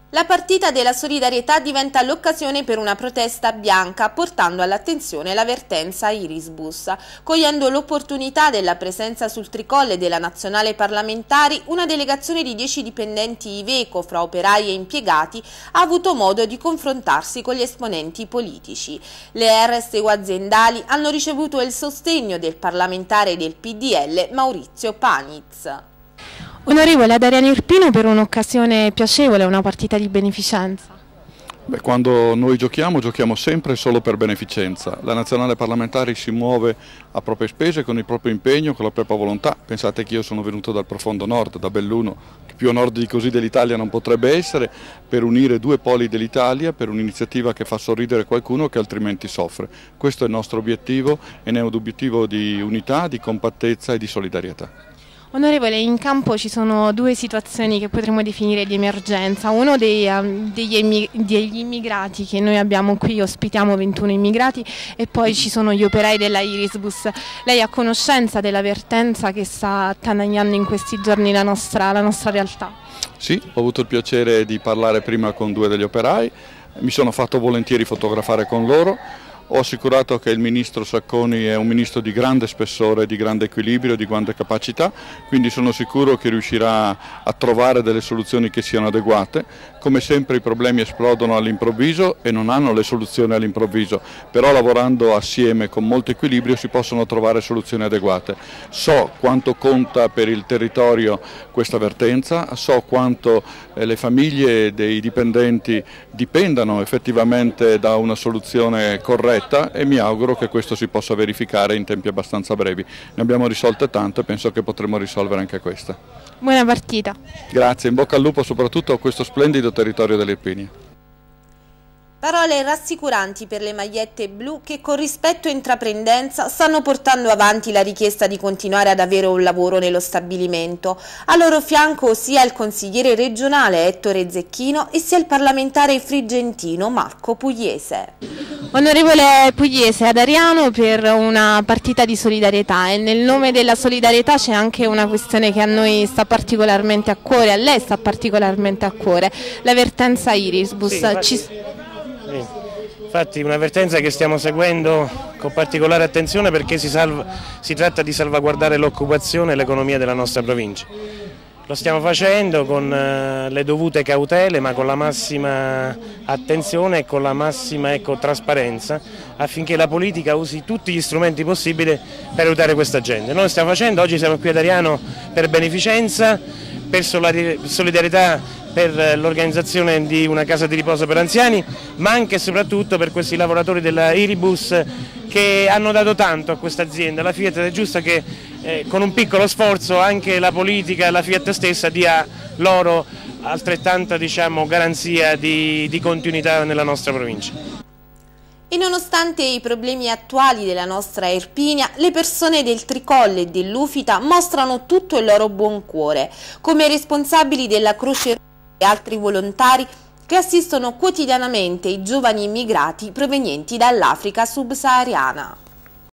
La partita della solidarietà diventa l'occasione per una protesta bianca, portando all'attenzione la vertenza Irisbus. Cogliendo l'opportunità della presenza sul tricolle della nazionale parlamentari, una delegazione di 10 dipendenti Iveco, fra operai e impiegati, ha avuto modo di confrontarsi con gli esponenti politici. Le RSU aziendali hanno ricevuto il sostegno del parlamentare del PDL Maurizio Paniz. Onorevole, ad Ariano Irpino per un'occasione piacevole, una partita di beneficenza. Quando noi giochiamo sempre solo per beneficenza. La nazionale parlamentare si muove a proprie spese, con il proprio impegno, con la propria volontà. Pensate che io sono venuto dal profondo nord, da Belluno, che più a nord di così dell'Italia non potrebbe essere, per unire due poli dell'Italia, per un'iniziativa che fa sorridere qualcuno che altrimenti soffre. Questo è il nostro obiettivo e ne è un obiettivo di unità, di compattezza e di solidarietà. Onorevole, in campo ci sono due situazioni che potremmo definire di emergenza. Uno degli immigrati che noi abbiamo qui, ospitiamo 21 immigrati, e poi ci sono gli operai della Irisbus. Lei ha conoscenza della vertenza che sta attanagliando in questi giorni la nostra realtà? Sì, ho avuto il piacere di parlare prima con due degli operai, mi sono fatto volentieri fotografare con loro. Ho assicurato che il ministro Sacconi è un ministro di grande spessore, di grande equilibrio, di grande capacità, quindi sono sicuro che riuscirà a trovare delle soluzioni che siano adeguate. Come sempre i problemi esplodono all'improvviso e non hanno le soluzioni all'improvviso, però lavorando assieme con molto equilibrio si possono trovare soluzioni adeguate. So quanto conta per il territorio questa vertenza, so quanto le famiglie dei dipendenti dipendano effettivamente da una soluzione corretta, e mi auguro che questo si possa verificare in tempi abbastanza brevi. Ne abbiamo risolte tante e penso che potremo risolvere anche questa. Buona partita. Grazie, in bocca al lupo soprattutto a questo splendido territorio dell'Irpinia. Parole rassicuranti per le magliette blu che con rispetto e intraprendenza stanno portando avanti la richiesta di continuare ad avere un lavoro nello stabilimento. A loro fianco sia il consigliere regionale Ettore Zecchino e sia il parlamentare friggentino Marco Pugliese. Onorevole Pugliese, ad Ariano per una partita di solidarietà, e nel nome della solidarietà c'è anche una questione che a noi sta particolarmente a cuore, a lei sta particolarmente a cuore, la vertenza Irisbus. Infatti una vertenza che stiamo seguendo con particolare attenzione perché si tratta di salvaguardare l'occupazione e l'economia della nostra provincia. Lo stiamo facendo con le dovute cautele, ma con la massima attenzione e con la massima trasparenza, affinché la politica usi tutti gli strumenti possibili per aiutare questa gente. Noi lo stiamo facendo, oggi siamo qui ad Ariano per beneficenza, per solidarietà, per l'organizzazione di una casa di riposo per anziani, ma anche e soprattutto per questi lavoratori della Irisbus che hanno dato tanto a questa azienda, la Fiat. È giusto che con un piccolo sforzo anche la politica e la Fiat stessa dia loro altrettanta garanzia di continuità nella nostra provincia. E nonostante i problemi attuali della nostra Irpinia, le persone del Tricolle e dell'Ufita mostrano tutto il loro buon cuore, come responsabili della Croce Rossa e altri volontari che assistono quotidianamente i giovani immigrati provenienti dall'Africa subsahariana.